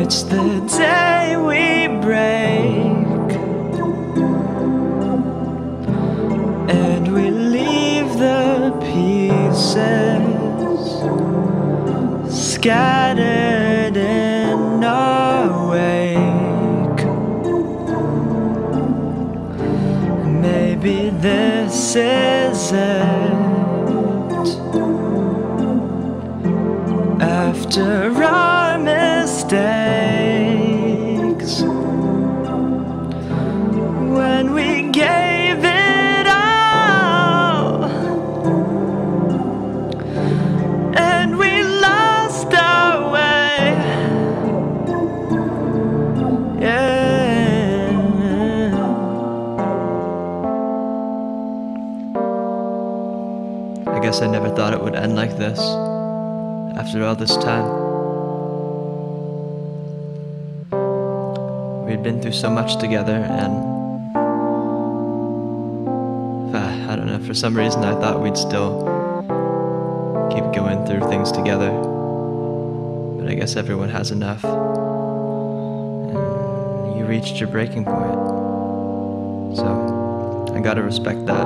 It's the day we break, and we leave the pieces scattered in our wake. Maybe this is it. After our mistakes, when we gave it all, and we lost our way, yeah. I guess I never thought it would end like this. After all this time, we'd been through so much together, and I don't know, for some reason I thought we'd still keep going through things together, but I guess everyone has enough, and you reached your breaking point, so I gotta respect that.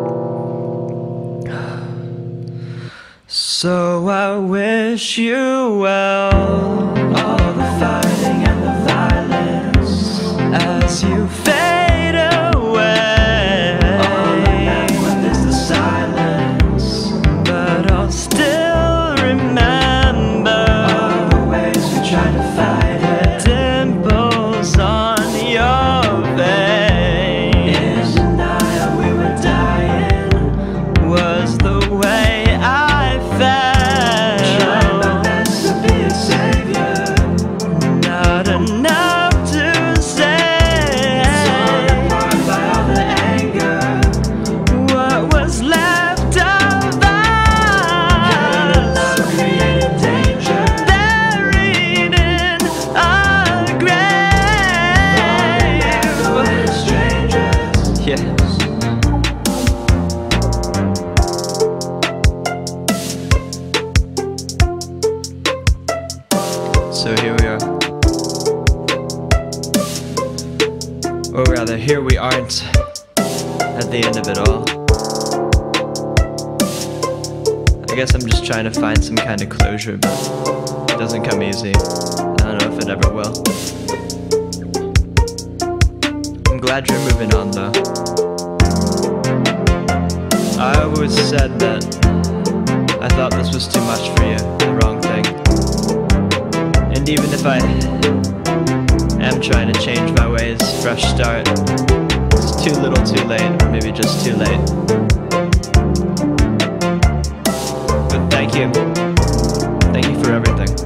So I wish you well, all the fighting and the violence, as you fade away. All I left with is the silence, but I'll still remember all the ways we tried to fight it. Dimples on your face. In denial we were dying, was the way trying my best to be a savior, not enough to say. Torn apart by all the anger, what was left of us, love created danger, buried in a grave. Falling strangers, yes. So here we are, or rather, here we aren't at the end of it all. I guess I'm just trying to find some kind of closure, but it doesn't come easy. I don't know if it ever will. I'm glad you're moving on though. I always said that I thought this was too much for you, the wrong thing. And even if I am trying to change my ways, fresh start, it's too little too late, or maybe just too late. But thank you for everything.